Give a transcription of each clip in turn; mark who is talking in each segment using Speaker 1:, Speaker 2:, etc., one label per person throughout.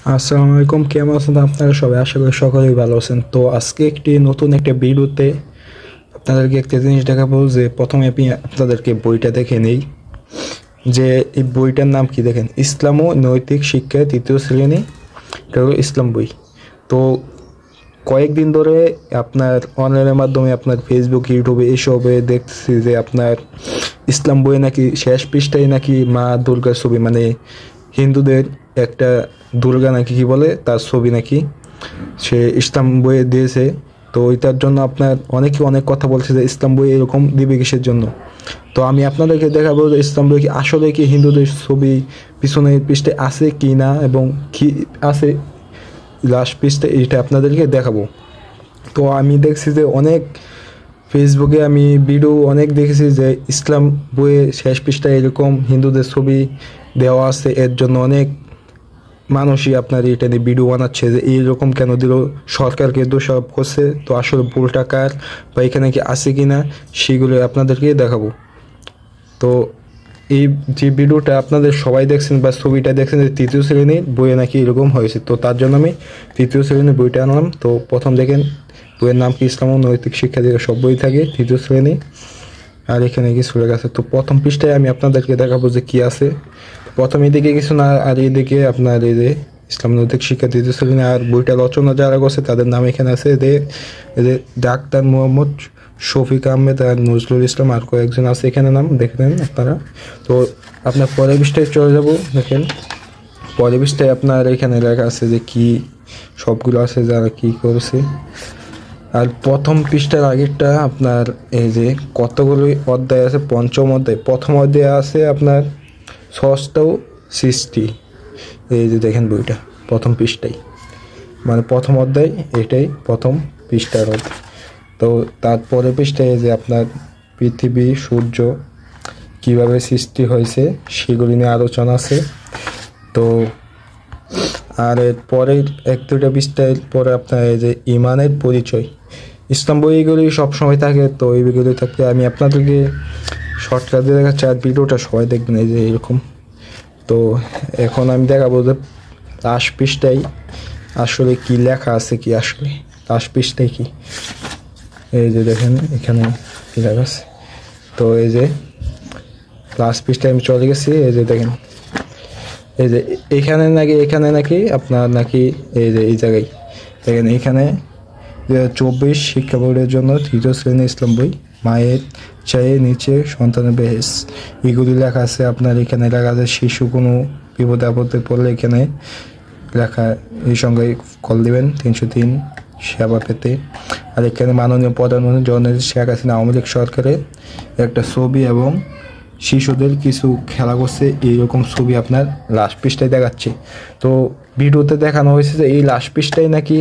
Speaker 1: আসসালামু আলাইকুম, কেমন আছেন আপনারা সবাই? আশা করি সকলেই ভালো আছেন। তো আজকে নতুন একটা ভিডিওতে আপনাদেরকে একটা জিনিস দেখাবো যে প্রথমে আমি আপনাদেরকে বইটা দেখে নেই যে এই বইটার নাম কি। দেখেন, ইসলাম ও নৈতিক শিক্ষা তৃতীয় শ্রেণী, এটা হলো ইসলাম বই। তো কয়েকদিন ধরে আপনার অনলাইনের মাধ্যমে আপনার ফেসবুক, ইউটিউবে এসবে দেখছি যে আপনার ইসলাম বইয়ে নাকি শেষ পৃষ্ঠায় নাকি মা দুর্গার ছবি, মানে হিন্দুদের একটা দুর্গা নাকি কি বলে তার ছবি নাকি সে ইসলাম বইয়ে দিয়েছে। তো ওইটার জন্য আপনার অনেকে অনেক কথা বলছে যে ইসলাম বই এরকম দিবে কিসের জন্য। তো আমি আপনাদেরকে দেখাবো যে ইসলাম বই কি আসলে কি হিন্দুদের ছবি পিছনের পৃষ্ঠে আছে কি না, এবং কি আছে লাস্ট পৃষ্ঠে, এইটা আপনাদেরকে দেখাবো। তো আমি দেখছি যে অনেক ফেসবুকে আমি ভিডিও অনেক দেখেছি যে ইসলাম বইয়ে শেষ পৃষ্ঠায় এরকম হিন্দুদের ছবি দেওয়া আছে, এর জন্য অনেক মানুষই আপনার এটা নিয়ে ভিডিও বানাচ্ছে যে এইরকম কেন দিল, সরকারকে দোষারোপ করছে। তো আসলে ভুলটা কার বা এখানে কি আছে কি না সেগুলো আপনাদেরকে দেখাবো। তো এই যে ভিডিওটা আপনাদের সবাই দেখছেন বা ছবিটা দেখছেন যে তৃতীয় শ্রেণীর বইয়ে নাকি এরকম হয়েছে, তো তার জন্য আমি তৃতীয় শ্রেণীর বইটা আনলাম। তো প্রথম দেখেন বইয়ের নাম কি, ইসলাম ও নৈতিক শিক্ষা দিয়ে সব বই থাকে তৃতীয় শ্রেণী, আর এখানে কিছু লেখা আছে। তো প্রথম পৃষ্ঠায় আমি আপনাদেরকে দেখাবো যে কি আছে। প্রথম এদিকে কিছু না, আর এইদিকে আপনার এই যে ইসলাম নৈতিক শিক্ষা তৃতীয় শ্রেণী, আর বইটা রচনা যারা করছে তাদের নাম এখানে আছে। এদের ডাক্তার মোহাম্মদ শফিক আহমেদ আর নজরুল ইসলাম, আর কয়েকজন আছে এখানে নাম দেখবেন আপনারা। তো আপনার পরের পৃষ্ঠায় চলে যাব। দেখেন পরের পৃষ্ঠায় আপনার এখানে লেখা আছে যে কি সবগুলো আছে যারা কি করেছে। আর প্রথম পৃষ্ঠার আগেরটা আপনার এই যে কতগুলো অধ্যায় আছে, পঞ্চম অধ্যায়, প্রথম অধ্যায় আছে আপনার ষষ্ঠ সৃষ্টি। এই যে দেখেন বইটা প্রথম পৃষ্ঠায়, মানে প্রথম অধ্যায় এটাই প্রথম পৃষ্ঠার অধ্যায়। তো তারপরে পৃষ্ঠায় যে আপনার পৃথিবী সূর্য কিভাবে সৃষ্টি হয়েছে সেগুলি নিয়ে আলোচনা আছে। তো আর এর পরের এক দুটা পৃষ্ঠায় পরে আপনার এই যে ইমানের পরিচয়, ইসলাম বইগুলি সবসময় থাকে, তো এইগুলি থাকে। আমি আপনাদেরকে শর্টকাট দিয়ে দেখাচ্ছি, আর ভিডিওটা সবাই দেখবেন এই যে এরকম। তো এখন আমি দেখাবো যে লাস্ট পৃষ্ঠায় আসলে কি লেখা আছে, কি আসলে লাস্ট পৃষ্ঠায় কি। এই যে দেখেন এখানে কি লেখা আছে। তো এই যে লাস্ট পৃষ্ঠায় আমি চলে গেছি। এই যে দেখেন এই যে এখানে নাকি আপনার নাকি এই যে এই জায়গায় দেখেন এখানে 2024 শিক্ষা বোর্ডের জন্য তৃতীয় শ্রেণী ইসলাম বই, মায়ের চায়ে নিচে সন্তানের বেহেস, এগুলি লেখা আছে। আপনার এখানে লেখা আছে শিশু কোনো বিপদে আপদে পড়লে এখানে লেখা, এই সঙ্গে কল দিবেন 303 সেবা পেতে। আর এখানে মাননীয় প্রধানমন্ত্রী জননেত্রী শেখ হাসিনা আওয়ামী লীগ সরকারের একটা ছবি এবং শিশুদের কিছু খেলা করছে এইরকম ছবি আপনার লাস্ট পৃষ্ঠায় দেখাচ্ছে। তো ভিডিওতে দেখানো হয়েছে যে এই লাস্ট পৃষ্ঠায় নাকি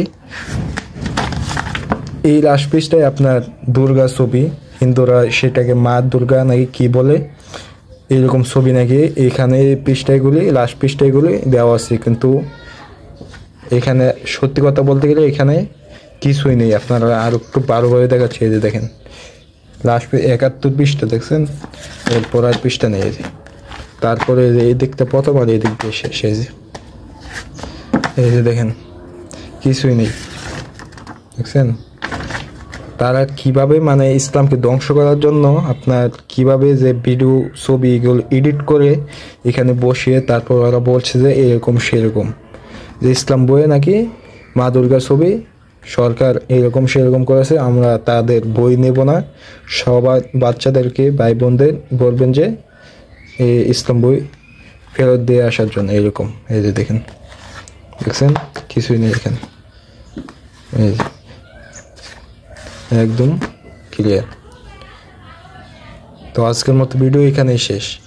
Speaker 1: এই লাস্ট পৃষ্ঠায় আপনার দুর্গা ছবি, হিন্দুরা সেটাকে মা দুর্গা নাকি কি বলে, এইরকম ছবি নাকি এখানে পৃষ্ঠাগুলি লাস্ট পৃষ্ঠাগুলি দেওয়া আছে। কিন্তু এখানে সত্যি কথা বলতে গেলে এখানে কিছুই নেই, আপনারা আর একটু ভালোভাবে দেখাচ্ছে। এই যে দেখেন লাস্ট 71 পৃষ্ঠা দেখছেন, এরপর আর পৃষ্ঠা নেই। তারপরে এই দিকটা প্রথম আর এই দিক দিয়ে শেষ। এই যে দেখেন কিছুই নেই, দেখছেন তারা কিভাবে মানে ইসলামকে ধ্বংস করার জন্য আপনার কিভাবে যে ভিডিও ছবি এগুলো এডিট করে এখানে বসিয়ে তারপর ওরা বলছে যে এরকম সেরকম, যে ইসলাম বইয়ে নাকি মা দুর্গার ছবি সরকার এরকম সেরকম করেছে, আমরা তাদের বই নেব না। সবার বাচ্চাদেরকে ভাই বোনদের বলবেন যে এই ইসলাম বই ফেরত দিয়ে আসার জন্য এরকম। এই যে দেখেন দেখছেন কিছুই নেই এখানে, এই যে একদম ক্লিয়ার। তো আজকের মতো ভিডিও এখানেই শেষ।